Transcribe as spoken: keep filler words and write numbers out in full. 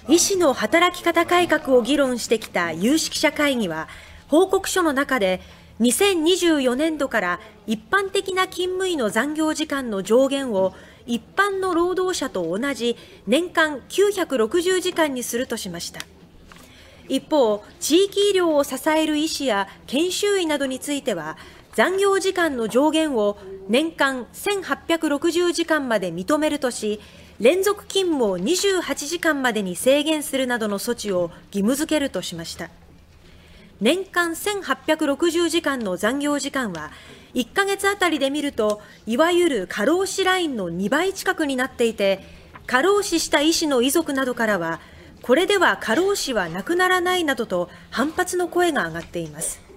医師の働き方改革を議論してきた有識者会議は、報告書の中でにせんにじゅうよねんどから一般的な勤務医の残業時間の上限を一般の労働者と同じ年間きゅうひゃくろくじゅうじかんにするとしました。一方、地域医療を支える医師や研修医などについては、残業時間の上限を年間せんはっぴゃくろくじゅうじかんまで認めるとし、連続勤務をにじゅうはちじかんまでに制限するなどの措置を義務付けるとしました。年間せんはっぴゃくろくじゅうじかんの残業時間は、いっかげつあたりで見ると、いわゆる過労死ラインのにばい近くになっていて、過労死した医師の遺族などからは、これでは過労死はなくならないなどと反発の声が上がっています。